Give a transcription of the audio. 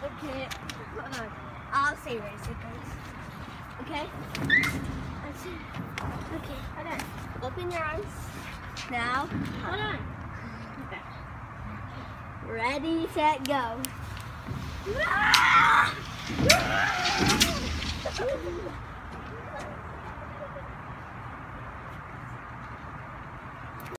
Okay, hold on. I'll say race it goes. Okay? Let's see. Okay, hold on. Open your arms. Now, hold on. Okay. Ready, set, go.